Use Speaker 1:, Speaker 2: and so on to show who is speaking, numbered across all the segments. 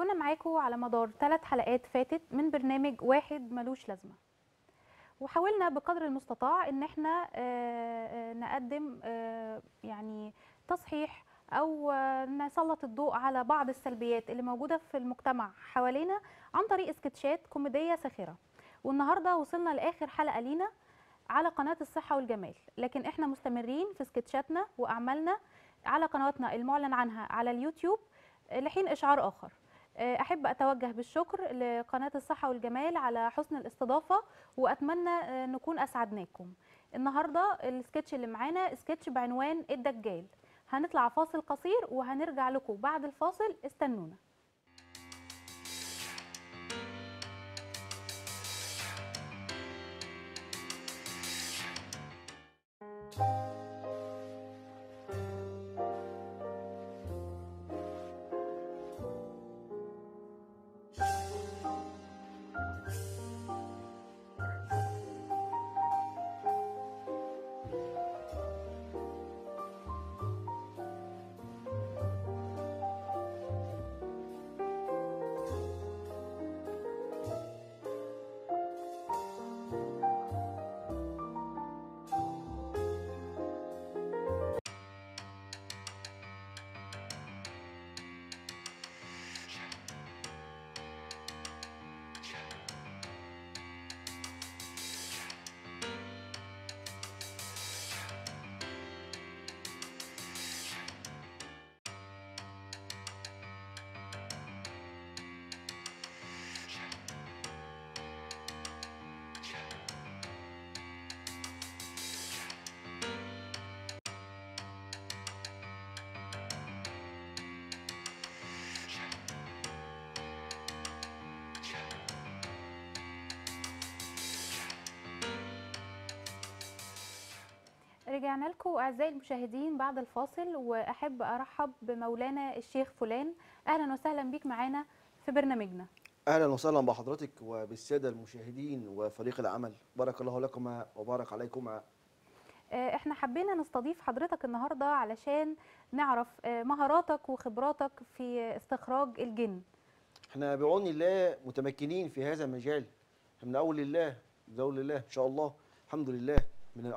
Speaker 1: كنا معاكم على مدار 3 حلقات فاتت من برنامج واحد ملوش لازمة، وحاولنا بقدر المستطاع ان احنا نقدم يعني تصحيح او نسلط الضوء على بعض السلبيات اللي موجودة في المجتمع حوالينا عن طريق سكتشات كوميدية ساخرة. والنهاردة وصلنا لآخر حلقة لينا على قناة الصحة والجمال، لكن احنا مستمرين في سكتشاتنا وأعمالنا على قنواتنا المعلن عنها على اليوتيوب لحين إشعار آخر. أحب أتوجه بالشكر لقناة الصحة والجمال على حسن الاستضافة، وأتمنى نكون أسعدناكم. النهاردة السكتش اللي معانا سكتش بعنوان الدجال. هنطلع فاصل قصير وهنرجع لكم بعد الفاصل، استنونا. رجعنا لكم أعزائي المشاهدين بعد الفاصل، وأحب أرحب بمولانا الشيخ فلان. أهلا وسهلا بيك معانا في برنامجنا.
Speaker 2: اهلا وسهلا بحضرتك وبالساده المشاهدين وفريق العمل، بارك الله لكما وبارك عليكما.
Speaker 1: احنا حبينا نستضيف حضرتك النهارده علشان نعرف مهاراتك وخبراتك في استخراج الجن.
Speaker 2: احنا بعون الله متمكنين في هذا المجال، من اول لله بقول لله ان شاء الله، الحمد لله. من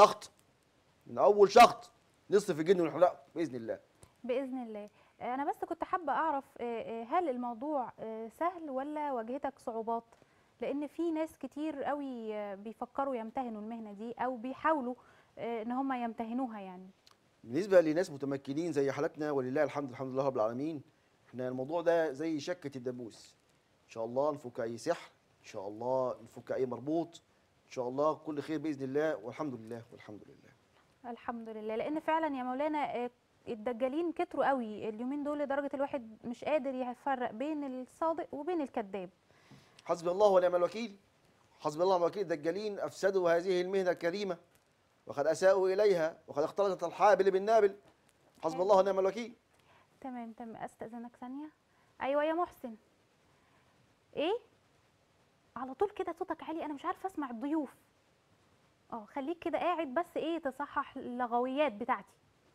Speaker 2: اول شخط نصف الجن والحلاق باذن الله.
Speaker 1: باذن الله. انا بس كنت حابه اعرف هل الموضوع سهل ولا واجهتك صعوبات؟ لان في ناس كتير قوي بيفكروا يمتهنوا المهنه دي او بيحاولوا ان هم يمتهنوها يعني.
Speaker 2: بالنسبه لناس متمكنين زي حالتنا ولله الحمد، الحمد لله رب العالمين، احنا الموضوع ده زي شكه الدبوس. ان شاء الله نفك اي سحر، ان شاء الله نفك اي مربوط، ان شاء الله كل خير باذن الله، والحمد لله والحمد لله.
Speaker 1: الحمد لله. لان فعلا يا مولانا الدجالين كتروا قوي اليومين دول لدرجه الواحد مش قادر يفرق بين الصادق وبين الكذاب.
Speaker 2: حسبي الله ونعم الوكيل، حسبي الله ونعم الوكيل. الدجالين افسدوا هذه المهنه الكريمه وقد اساءوا اليها وقد اختلطت الحابل بالنابل. حسبي الله ونعم الوكيل.
Speaker 1: تمام استاذنك ثانيه. ايوه يا محسن. ايه على طول كده صوتك عالي، انا مش عارفه اسمع الضيوف. خليك كده قاعد بس تصحح اللغويات بتاعتي.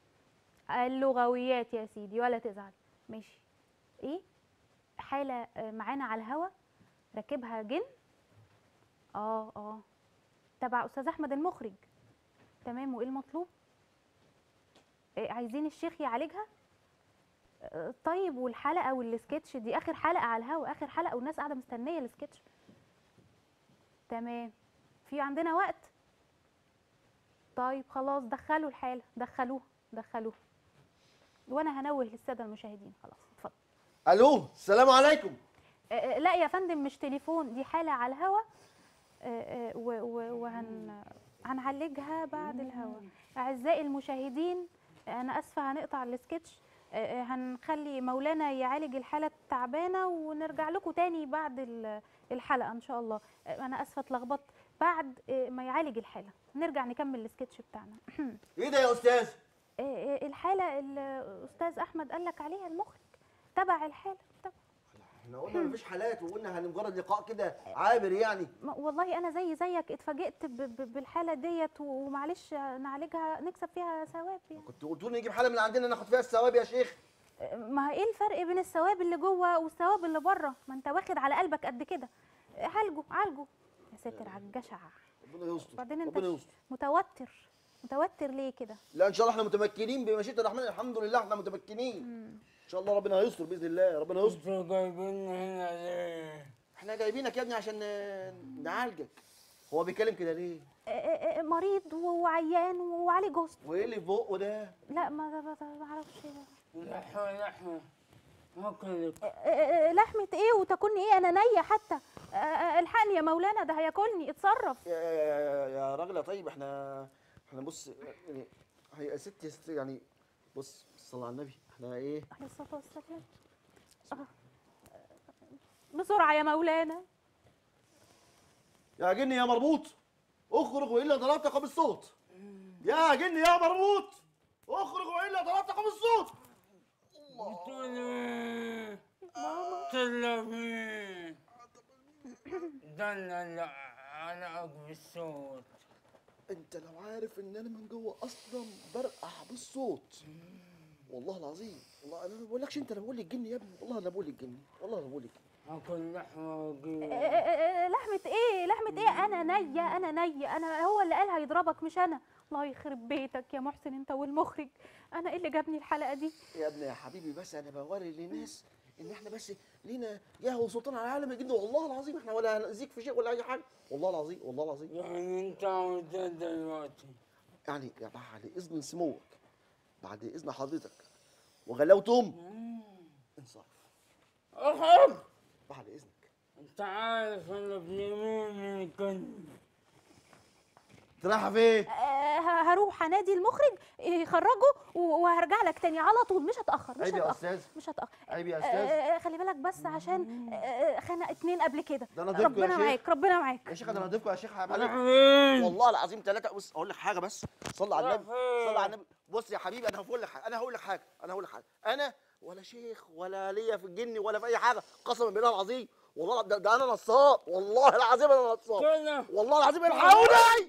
Speaker 1: اللغويات يا سيدي ولا تزعل. ماشي. حالة معانا على الهوا راكبها جن. تبع استاذ احمد المخرج. تمام. وايه المطلوب؟ عايزين الشيخ يعالجها. طيب والحلقة والسكتش دي اخر حلقة على الهوا، اخر حلقة والناس قاعدة مستنية السكتش. تمام. في عندنا وقت؟ طيب خلاص دخلوا الحالة، دخلوها وانا هنوه للساده المشاهدين. خلاص اتفضل.
Speaker 2: الو السلام عليكم.
Speaker 1: لا يا فندم مش تليفون، دي حاله على الهوا هنعالجها بعد الهوا. اعزائي المشاهدين انا اسفه هنقطع السكتش، هنخلي مولانا يعالج الحاله التعبانه ونرجع لكم تاني بعد الحلقه ان شاء الله. انا اسفه اتلخبطت. بعد ما يعالج الحاله نرجع نكمل السكتش بتاعنا.
Speaker 2: ايه ده يا استاذ؟
Speaker 1: الحاله الاستاذ احمد قال لك عليها المخرج، تبع الحاله تبع.
Speaker 2: احنا قلنا مفيش حالات وقلنا مجرد لقاء كده عابر يعني.
Speaker 1: والله انا زيك اتفاجئت بالحاله ديت، ومعلش نعالجها نكسب فيها ثواب يعني.
Speaker 2: كنت قلت لي نجيب حاله من عندنا ناخد فيها الثواب يا شيخ.
Speaker 1: ما ايه الفرق بين الثواب اللي جوه والثواب اللي بره؟ ما انت واخد على قلبك قد كده. عالجه عالجه. يا ساتر على الجشع.
Speaker 2: ربنا يستر،
Speaker 1: وبعدين انت
Speaker 2: ربنا يستر.
Speaker 1: متوتر ليه كده؟
Speaker 2: لا ان شاء الله احنا متمكنين بمشيئه الرحمن، الحمد لله احنا متمكنين. ان شاء الله ربنا هيستر باذن الله، ربنا يستر.
Speaker 3: انتوا جايبيني هنا ليه؟
Speaker 2: احنا جايبينك يا ابني عشان نعالجك. هو بيتكلم كده ليه؟
Speaker 1: مريض وعيان وعليه جوست.
Speaker 2: وايه اللي في بقه ده؟
Speaker 1: لا ما اعرفش ايه ده.
Speaker 3: لحمة هاكلك.
Speaker 1: لحمة ايه وتاكلني ايه؟ انا نية حتى. الحقني يا مولانا، ده هياكلني، اتصرف.
Speaker 2: يا راجل يا طيب، احنا بص يعني، هي يا ست يعني، بص صلى على النبي، احنا ايه؟
Speaker 1: عليه الصلاة والسلام. بسرعة يا مولانا.
Speaker 2: يا جني يا مربوط اخرج والا ضربتك بالصوت. يا جني يا مربوط اخرج والا ضربتك بالصوت.
Speaker 3: بتقول ايه؟ تلفين ده اللي علقك بالصوت.
Speaker 2: انت لو عارف ان انا من جوه اصلا برقع بالصوت، والله العظيم، والله انا ما بقولكش انت، انا بقول لك جني يا ابني، والله انا بقول لك جني، والله انا بقول لك.
Speaker 3: هاكل لحمة واجيب.
Speaker 1: لحمة ايه؟ لحمة ايه؟ انا هو اللي قال هيضربك مش انا. الله يخرب بيتك يا محسن انت والمخرج. انا ايه اللي جابني الحلقة دي؟
Speaker 2: يا ابني يا حبيبي، بس انا بوري للناس ان احنا بس لينا جاه وسلطان على العالم الجن، والله العظيم احنا ولا هنأذيك في شيء ولا اي حاجه، والله العظيم، والله العظيم.
Speaker 3: يعني انت عاوز ايه دلوقتي؟
Speaker 2: يعني بعد اذن سموك، بعد اذن حضرتك وغلاوتهم، انصرف
Speaker 3: اخرج.
Speaker 2: بعد اذنك.
Speaker 3: انت عارف انا ابن مين من الجن؟
Speaker 2: رايحه فين؟
Speaker 1: هروح انادي المخرج يخرجه وهرجع لك تاني على طول، مش هتأخر، مش
Speaker 2: عيب يا
Speaker 1: هتأخر،
Speaker 2: استاذ،
Speaker 1: مش هتأخر.
Speaker 2: عيب يا استاذ.
Speaker 1: خلي بالك بس عشان خنق اتنين قبل كده.
Speaker 2: ده انا ضيفكم يا
Speaker 1: ربنا
Speaker 2: شيخ.
Speaker 1: معاك، ربنا معاك.
Speaker 2: يا شيخ انا هضيفكم يا شيخ، هعمل
Speaker 3: فين؟
Speaker 2: والله العظيم ثلاثه. بص اقول لك حاجه بس، صلي على النبي، صلي على النبي. بص يا حبيبي، انا هقول لك حاجه، انا هقول لك حاجه، انا ولا شيخ ولا ليا في الجن ولا في اي حاجه، قسما بالله العظيم، والله ده انا نصاب، والله العظيم انا نصاب،
Speaker 3: كده
Speaker 2: والله العظيم الحقوني.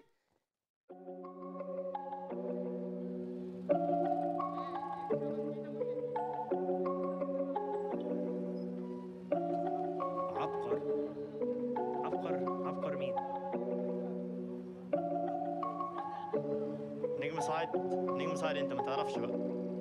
Speaker 4: عبقر عبقر مين؟ نجم صاعد انت ما تعرفش بقى.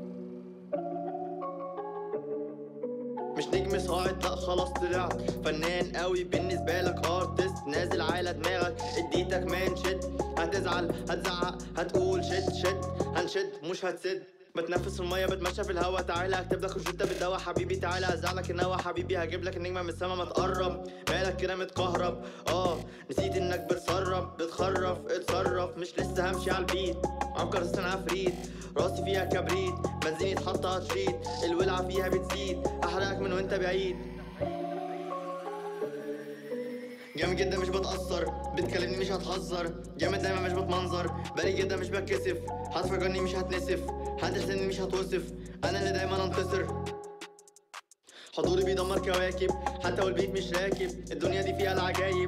Speaker 5: مش نجم صاعد، لا خلاص طلعت فنان قوي بالنسبه لك، ارتست نازل على دماغك، اديتك مان شد، هتزعل هتزعق هتقول شد هنشد مش هتسد، بتنفس في الميه بتمشى في الهوا، تعالى اكتب لك روشته بالدواء حبيبي، تعالى ازع لك النوى حبيبي، هجيب لك النجمه من السما ما تقرب، مالك كده متكهرب، نسيت انك بتسرب بتخرف، اتصرف مش لسه همشي على البيت، عبقر استنى عفريت، راسي فيها كبريت، بنزين يتحط هتشريط، الولعه فيها بتزيد، احرقك من وانت بعيد، جامد جدا مش بتأثر، بتكلمني مش هتهزر، جامد دايما مش بتمنظر، بالي جدا مش بتكسف، هتفكرني مش هتنسف، هتحسني مش هتوصف، انا اللي دايما انتصر، حضوري بيدمر كواكب، حتى والبيت مش راكب، الدنيا دي فيها العجايب.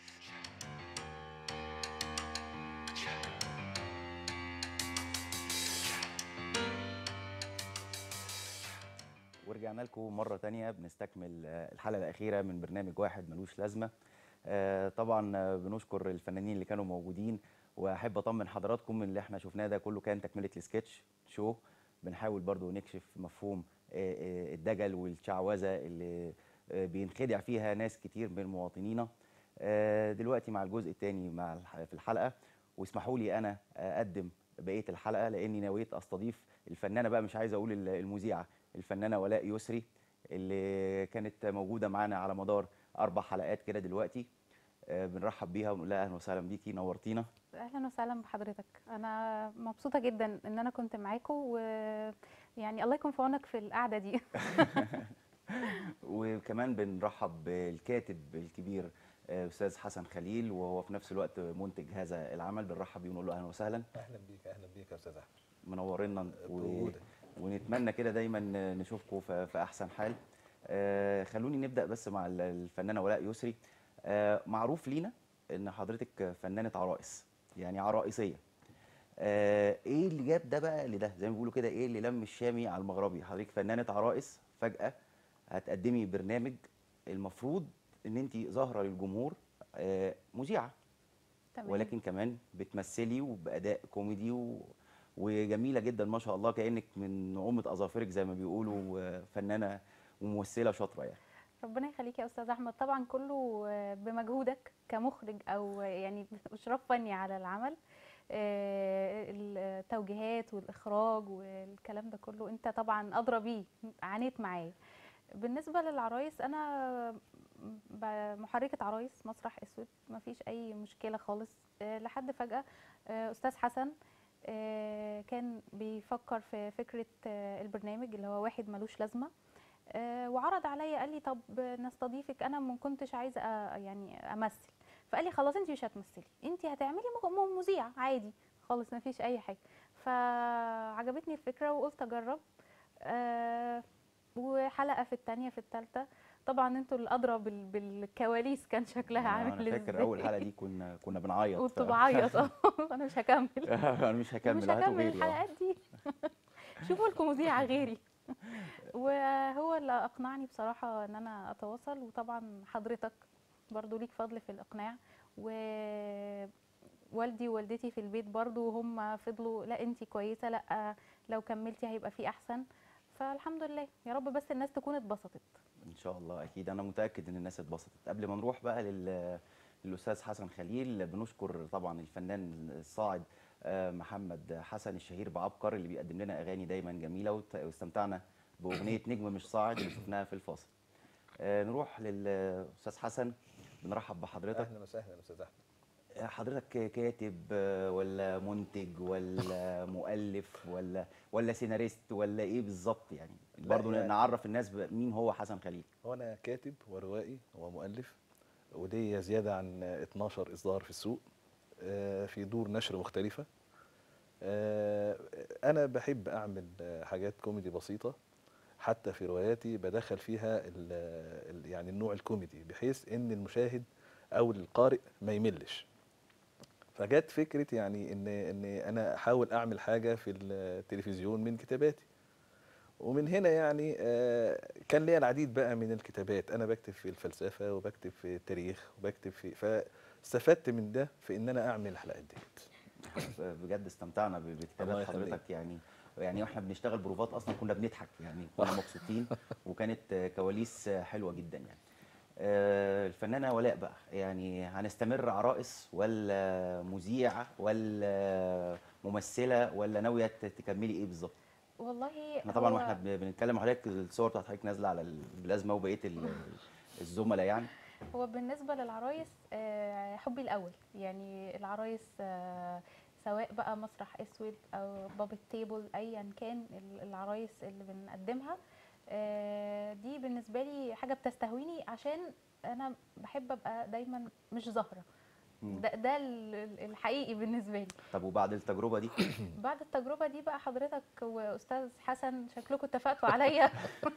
Speaker 6: ورجعنا لكم مرة تانية بنستكمل الحلقة الأخيرة من برنامج واحد ملوش لازمة. طبعا بنشكر الفنانين اللي كانوا موجودين، وأحب أطمن حضراتكم اللي احنا شفناه ده كله كان تكملة السكتش شو، بنحاول برضو نكشف مفهوم الدجل والشعوذة اللي بينخدع فيها ناس كتير من مواطنينا. دلوقتي مع الجزء الثاني في الحلقة، واسمحوا لي أنا أقدم بقية الحلقة لأني نويت أستضيف الفنانة، بقى مش عايز أقول المذيعة، الفنانة ولاء يسري اللي كانت موجودة معانا على مدار 4 حلقات كده دلوقتي. بنرحب بيها ونقول لها أهلا وسهلا بيكي، نورتينا.
Speaker 1: اهلا وسهلا بحضرتك، انا مبسوطه جدا ان انا كنت معاكم، ويعني الله يكون في عونك في القعده دي.
Speaker 6: وكمان بنرحب بالكاتب الكبير استاذ حسن خليل، وهو في نفس الوقت منتج هذا العمل، بنرحب بيه ونقول له اهلا وسهلا.
Speaker 7: اهلا بيك يا استاذ احمد،
Speaker 6: منورنا ونتمنى كده دايما نشوفكم في احسن حال. خلوني نبدا بس مع الفنانه ولاء يسري. معروف لينا ان حضرتك فنانه عرائس، يعني عرائسيه. ايه اللي جاب ده بقى لده، زي ما بيقولوا كده، ايه اللي لم الشامي على المغربي؟ حضرتك فنانه عرائس، فجاه هتقدمي برنامج المفروض ان انت ظاهره للجمهور، مذيعه،
Speaker 1: تمام.
Speaker 6: ولكن كمان بتمثلي وباداء كوميدي وجميله جدا ما شاء الله، كانك من نعومه اظافرك زي ما بيقولوا، فنانه وممثله شاطره يعني.
Speaker 1: ربنا يخليك يا استاذ احمد، طبعا كله بمجهودك كمخرج او يعني اشراف فني على العمل. التوجيهات والاخراج والكلام ده كله انت طبعا ادرى بيه، عانيت معاه. بالنسبه للعرايس، انا محركه عرايس مسرح اسود، ما فيش اي مشكله خالص. لحد فجاه استاذ حسن كان بيفكر في فكره البرنامج اللي هو واحد ملوش لازمه، وعرض عليا، قال لي طب نستضيفك. انا ما كنتش عايزه يعني امثل، فقال لي خلاص انت مش هتمثلي، انت هتعملي مذيعه عادي خالص، ما فيش اي حاجه. فعجبتني الفكره وقلت اجرب. وحلقه في الثانيه في الثالثه، طبعا انتوا الادرى بالكواليس كان شكلها عامل
Speaker 6: انا
Speaker 1: ازاي.
Speaker 6: فاكر اول حلقه دي كنا بنعيط.
Speaker 1: كنت بعيط انا مش هكمل.
Speaker 6: انا مش هكمل،
Speaker 1: ومش
Speaker 6: هاتوا
Speaker 1: هكمل
Speaker 6: غيري.
Speaker 1: الحلقات دي. شوفوا لكم مذيعه غيري. وهو اللي اقنعني بصراحه ان انا اتواصل، وطبعا حضرتك برضو ليك فضل في الاقناع، ووالدي ووالدتي في البيت برضو هم فضلوا لا انتي كويسه، لا لو كملتي هيبقى في احسن. فالحمد لله، يا رب بس الناس تكون اتبسطت.
Speaker 6: ان شاء الله، اكيد انا متاكد ان الناس اتبسطت. قبل ما نروح بقى للاستاذ حسن خليل، بنشكر طبعا الفنان الصاعد محمد حسن الشهير بعبقر، اللي بيقدم لنا اغاني دايما جميله، واستمتعنا باغنيه نجم مش صاعد اللي شفناها في الفاصل. نروح للاستاذ حسن، بنرحب بحضرتك.
Speaker 7: اهلا وسهلا استاذ احمد.
Speaker 6: حضرتك كاتب ولا منتج ولا مؤلف ولا سيناريست ولا ايه بالظبط يعني؟ برضه
Speaker 7: يعني
Speaker 6: نعرف الناس مين هو حسن خليل.
Speaker 7: هو انا كاتب وروائي ومؤلف، وليا زياده عن 12 اصدار في السوق في دور نشر مختلفه. انا بحب اعمل حاجات كوميدي بسيطه، حتى في رواياتي بدخل فيها يعني النوع الكوميدي، بحيث ان المشاهد او القارئ ما يملش. فجت فكره يعني ان انا احاول اعمل حاجه في التلفزيون من كتاباتي. ومن هنا يعني كان ليا العديد بقى من الكتابات، انا بكتب في الفلسفه وبكتب في التاريخ وبكتب فاستفدت من ده في ان انا اعمل الحلقات ديت.
Speaker 6: بجد استمتعنا
Speaker 7: الله
Speaker 6: بكتابات
Speaker 7: يخليك.
Speaker 6: حضرتك يعني واحنا بنشتغل بروفات اصلا كنا بنضحك، يعني كنا مبسوطين، وكانت كواليس حلوه جدا يعني. الفنانه ولاء بقى، يعني هنستمر عرائس ولا مذيعه ولا ممثله ولا ناويه تكملي ايه بالظبط؟
Speaker 1: والله
Speaker 6: احنا طبعا
Speaker 1: هو
Speaker 6: واحنا بنتكلم مع حضرتك الصور بتاعت حضرتك نازله على البلازما وبقيه الزملاء يعني.
Speaker 1: هو بالنسبة للعرايس حبي الأول، يعني العرايس سواء بقى مسرح أسود أو بابل تيبل، أيا كان العرايس اللي بنقدمها دي بالنسبة لي حاجة بتستهويني، عشان أنا بحب أبقى دايما مش ظاهرة. ده الحقيقي بالنسبة لي.
Speaker 6: طب وبعد التجربه دي؟
Speaker 1: بعد التجربة دي بقى حضرتك وأستاذ حسن شكلكم اتفقتوا عليا.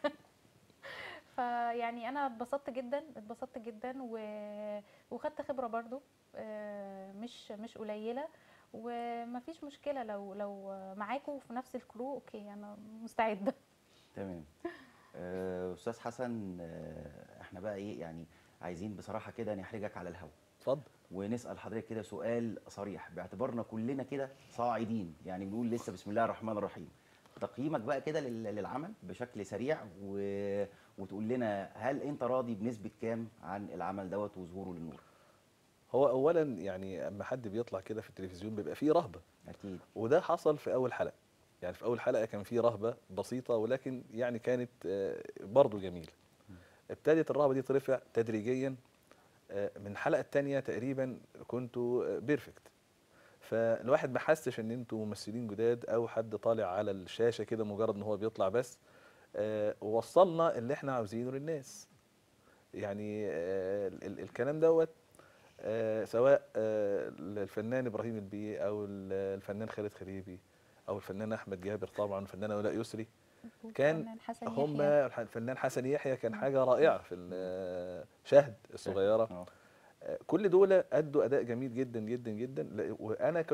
Speaker 1: فيعني انا اتبسطت جدا وخدت خبره برضو مش قليله، ومفيش مشكله لو معاكم في نفس الكرو، اوكي انا مستعده.
Speaker 6: تمام. استاذ حسن، احنا بقى ايه يعني، عايزين بصراحه كده نحرجك على الهوا.
Speaker 7: اتفضل.
Speaker 6: ونسال حضرتك كده سؤال صريح، باعتبارنا كلنا كده صاعدين، يعني بنقول لسه بسم الله الرحمن الرحيم. تقييمك بقى كده للعمل بشكل سريع، وتقول لنا هل انت راضي بنسبه كام عن العمل دوت وظهوره للنور؟
Speaker 7: هو اولا يعني اما حد بيطلع كده في التلفزيون بيبقى فيه رهبه،
Speaker 6: اكيد.
Speaker 7: وده حصل في اول حلقه. يعني في اول حلقه كان فيه رهبه بسيطه، ولكن يعني كانت برضو جميله. ابتدت الرهبه دي ترفع تدريجيا. من الحلقه الثانيه تقريبا كنتوا بيرفكت، فالواحد ما حسش ان انتوا ممثلين جداد او حد طالع على الشاشه كده مجرد ان هو بيطلع بس. وصلنا اللي احنا عاوزينه للناس. يعني الكلام دوت سواء الفنان ابراهيم البي او الفنان خالد خريبي او الفنان احمد جابر طبعا والفنانه ولاء يسري، كان هم الفنان حسن يحيى كان حاجه رائعه في شهد الصغيره. كل دول ادوا اداء جميل جدا جدا جدا. وانا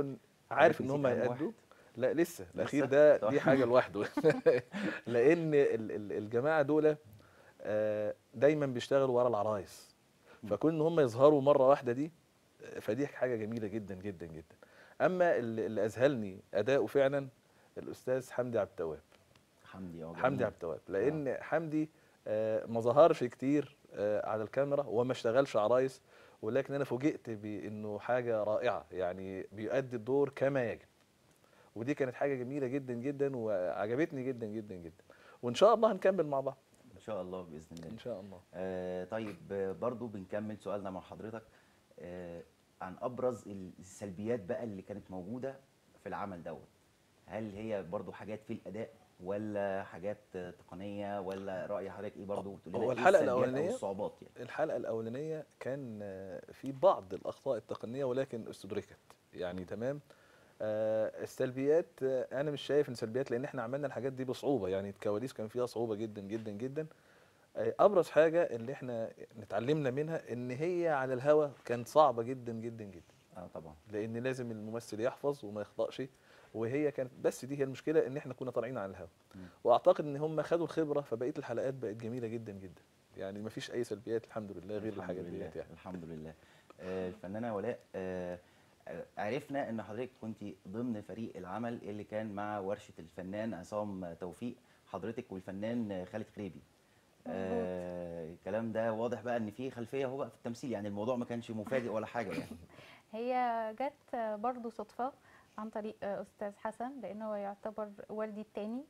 Speaker 7: عارف ان
Speaker 6: نسيت
Speaker 7: هم
Speaker 6: أهم
Speaker 7: هيأدوا.
Speaker 6: واحد.
Speaker 7: لا لسه الاخير
Speaker 6: لسه؟
Speaker 7: ده
Speaker 6: صح.
Speaker 7: دي حاجه لوحده. لان الجماعه دول دايما بيشتغلوا ورا العرايس، فكون ان هم يظهروا مره واحده دي فدي حاجه جميله جدا جدا جدا. اما اللي اذهلني اداؤه فعلا الاستاذ حمدي عبد التواب.
Speaker 6: حمدي
Speaker 7: حمدي
Speaker 6: جميل.
Speaker 7: عبد التواب لان حمدي ما ظهرش كتير على الكاميرا وما اشتغلش عرايس، ولكن انا فوجئت بانه حاجه رائعه، يعني بيؤدي الدور كما يجب. ودي كانت حاجه جميله جدا جدا وعجبتني جدا جدا جدا، وان شاء الله هنكمل مع بعض
Speaker 6: ان شاء الله باذن الله.
Speaker 7: ان شاء الله.
Speaker 6: طيب برضو بنكمل سؤالنا مع حضرتك عن ابرز السلبيات بقى اللي كانت موجوده في العمل دوت. هل هي برضو حاجات في الاداء ولا حاجات تقنيه، ولا راي حضرتك ايه برضو؟ تقول لنا
Speaker 7: هو
Speaker 6: ايه
Speaker 7: الحلقه
Speaker 6: السلبيات او
Speaker 7: الاولانيه
Speaker 6: الصعوبات يعني؟
Speaker 7: الحلقه الاولانيه كان في بعض الاخطاء التقنيه ولكن استدركت يعني تمام. السلبيات انا مش شايف ان سلبيات، لان احنا عملنا الحاجات دي بصعوبه، يعني الكواليس كان فيها صعوبه جدا جدا جدا. ابرز حاجه اللي احنا اتعلمنا منها ان هي على الهوا كانت صعبه جدا جدا جدا.
Speaker 6: طبعا.
Speaker 7: لان لازم الممثل يحفظ وما يخطأش، وهي كانت بس دي هي المشكله ان احنا كنا طالعين على الهوا. واعتقد ان هم خدوا الخبره فبقيه الحلقات بقت جميله جدا جدا، يعني ما فيش اي سلبيات الحمد لله غير الحاجات ديت يعني.
Speaker 6: الحمد لله. الفنانه ولاء، عرفنا ان حضرتك كنت ضمن فريق العمل اللي كان مع ورشه الفنان عصام توفيق، حضرتك والفنان خالد خريبي. الكلام ده واضح بقى ان في خلفيه هو بقى في التمثيل، يعني الموضوع ما كانش مفاجئ ولا حاجه يعني.
Speaker 1: هي جت برضو صدفة عن طريق أستاذ حسن، لأنه يعتبر والدي التاني.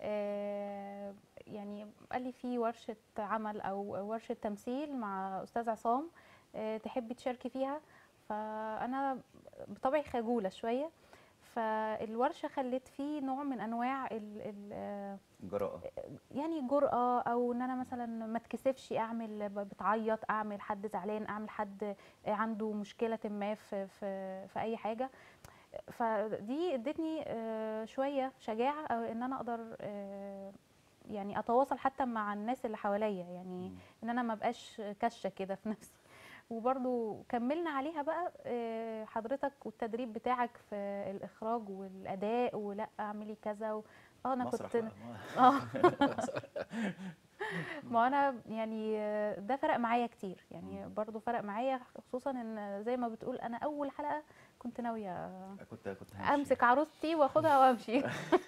Speaker 1: يعني قال لي في ورشة عمل أو ورشة تمثيل مع أستاذ عصام، تحبي تشاركي فيها؟ فأنا بطبعي خجولة شوية، فالورشة خلت فيه نوع من أنواع
Speaker 6: الجراءه،
Speaker 1: يعني جرأة، او ان انا مثلا ما اتكسفش اعمل بتعيط، اعمل حد زعلان، اعمل حد عنده مشكلة ما في اي حاجة. فدي ادتني شوية شجاعة ان انا اقدر يعني اتواصل حتى مع الناس اللي حواليا، يعني ان انا ما بقاش كشة كده في نفسي. وبرضو كملنا عليها بقى حضرتك والتدريب بتاعك في الاخراج والاداء، ولا اعملي كذا انا
Speaker 6: مسرح
Speaker 1: كنت
Speaker 6: بقى.
Speaker 1: ما انا يعني ده فرق معايا كتير، يعني برضو فرق معايا، خصوصا ان زي ما بتقول انا اول حلقة كنت ناوية
Speaker 6: كنت همشي.
Speaker 1: امسك عروستي واخدها وامشي.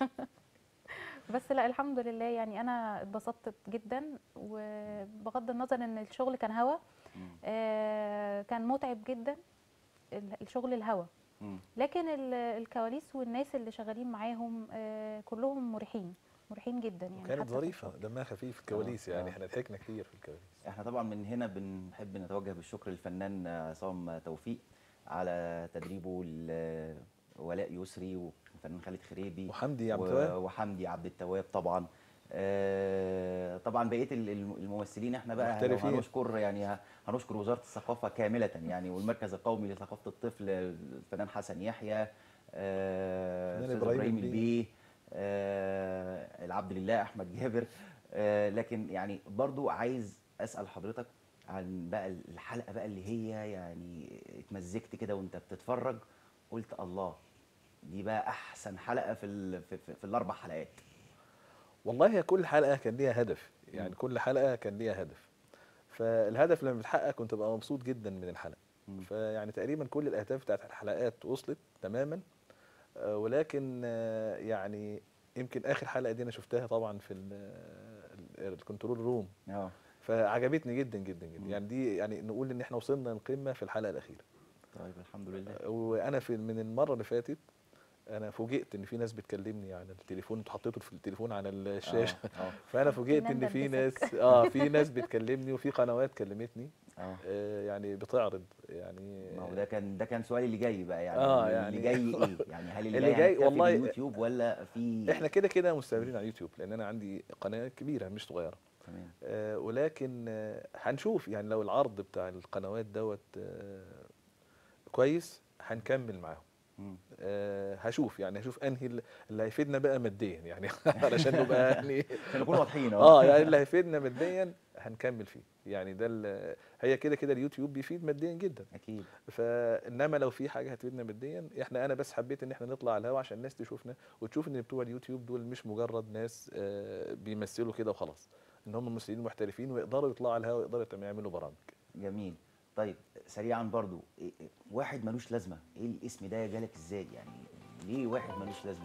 Speaker 1: بس لا الحمد لله، يعني انا اتبسطت جدا، وبغض النظر ان الشغل كان هوا، كان متعب جدا الشغل الهوا، لكن الكواليس والناس اللي شغالين معاهم كلهم مريحين جدا يعني.
Speaker 7: كانت
Speaker 1: حتى في
Speaker 7: ظريفه
Speaker 1: الشغل.
Speaker 7: دمها خفيف الكواليس، يعني احنا ضحكنا كتير في الكواليس.
Speaker 6: احنا طبعا من هنا بنحب نتوجه بالشكر للفنان عصام توفيق على تدريبه ولاء يسري والفنان خالد خريبي
Speaker 7: وحمدي عبد التواب
Speaker 6: وحمدي عبد التواب طبعا. طبعا بقيه الممثلين احنا بقى لو هنشكر، يعني هنشكر وزاره الثقافه كامله يعني، والمركز القومي لثقافه الطفل الفنان حسن يحيى، ابراهيم البيه، العبد لله احمد جابر. لكن يعني برضو عايز اسال حضرتك عن بقى الحلقه بقى اللي هي يعني اتمزجت كده وانت بتتفرج قلت الله دي بقى احسن حلقه في الاربع حلقات.
Speaker 7: والله هي كل حلقه كان ليها هدف، يعني كل حلقه كان ليها هدف، فالهدف لما بيتحقق كنت ببقى مبسوط جدا من الحلقه. فيعني تقريبا كل الاهداف بتاعت الحلقات وصلت تماما، ولكن يعني يمكن اخر حلقه دي انا شفتها طبعا في الكنترول روم، فعجبتني جدا جدا جدا. يعني دي يعني نقول ان احنا وصلنا للقمه في الحلقه الاخيره.
Speaker 6: طيب الحمد لله.
Speaker 7: وانا من المره اللي فاتت انا فوجئت ان في ناس بتكلمني على التليفون، انتوا حطيتوا في التليفون على الشاشه. فانا فوجئت ان في ناس في ناس بتكلمني، وفي قنوات كلمتني يعني بتعرض يعني.
Speaker 6: ما هو ده كان سؤالي اللي جاي بقى، يعني
Speaker 7: يعني
Speaker 6: اللي جاي ايه؟ يعني هل
Speaker 7: اللي جاي والله
Speaker 6: يوتيوب ولا في؟
Speaker 7: احنا كده مستمرين على اليوتيوب، لان انا عندي قناه كبيره مش صغيره.
Speaker 6: تمام.
Speaker 7: ولكن هنشوف يعني لو العرض بتاع القنوات دوت كويس هنكمل معاهم. هشوف انهي اللي هيفيدنا بقى ماديا يعني علشان نبقى يعني
Speaker 6: عشان نكون واضحين
Speaker 7: يعني اللي هيفيدنا ماديا هنكمل فيه، يعني ده هي كده كده اليوتيوب بيفيد ماديا جدا
Speaker 6: اكيد.
Speaker 7: فانما لو في حاجه هتفيدنا ماديا انا بس حبيت ان احنا نطلع على الهوا عشان الناس تشوفنا وتشوف ان بتوع اليوتيوب دول مش مجرد ناس بيمثلوا كده وخلاص، ان هم ممثلين محترفين ويقدروا يطلعوا على الهوا ويقدروا يعملوا برامج.
Speaker 6: جميل. طيب سريعا برضو، واحد ملوش لازمه، ايه الاسم ده جالك ازاي يعني؟ ليه واحد ملوش لازمه؟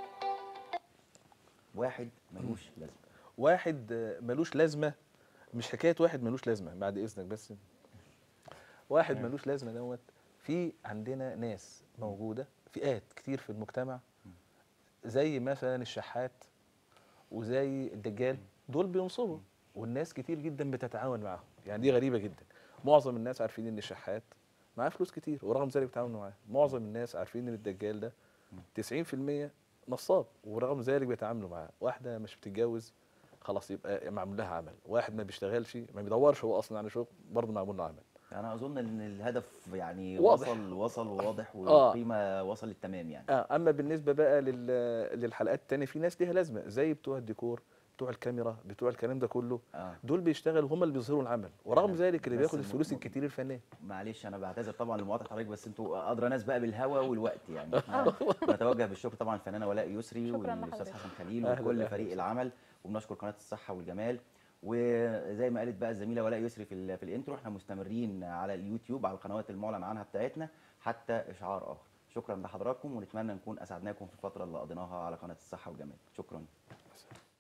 Speaker 6: واحد ملوش لازمه.
Speaker 7: واحد ملوش لازمه مش حكايه واحد ملوش لازمه، بعد اذنك بس. واحد ملوش لازمه دوت، في عندنا ناس موجوده فئات كتير في المجتمع زي مثلا الشحات وزي الدجال، دول بينصبوا والناس كتير جدا بتتعاون معاهم، يعني دي غريبه جدا. معظم الناس عارفين ان الشحات معاه فلوس كتير ورغم ذلك بيتعاونوا معاه. معظم الناس عارفين ان الدجال ده 90% نصاب ورغم ذلك بيتعاملوا معاه. واحده مش بتتجوز خلاص يبقى معمول لها عمل، واحد ما بيشتغلش ما بيدورش هو اصلا على شغل برضه معمول له عمل.
Speaker 6: انا اظن ان الهدف يعني
Speaker 7: واضح.
Speaker 6: وصل وواضح والقيمه وصل للتمام يعني.
Speaker 7: اما بالنسبه بقى للحلقات التانية، في ناس ليها لازمه زي بتوع الديكور، بتوع الكاميرا، بتوع الكلام ده كله. دول بيشتغلوا هم اللي بيظهروا العمل ورغم ذلك اللي بياخد الفلوس الكتير الفنان.
Speaker 6: معلش انا بعتذر طبعا لمقاطعه حضرتك، بس انتوا ادرى ناس بقى بالهوا والوقت يعني. نتوجه بالشكر طبعا الفنانه ولاء يسري والاستاذ حسن خليل وكل فريق العمل، وبنشكر قناه الصحه والجمال. وزي ما قالت بقى الزميله ولاء يسري في الانترو، احنا مستمرين على اليوتيوب على القنوات المعلن عنها بتاعتنا حتى اشعار اخر. شكرا لحضراتكم ونتمنى نكون اسعدناكم في الفتره اللي قضيناها على قناه الصحه والجمال. شكرا.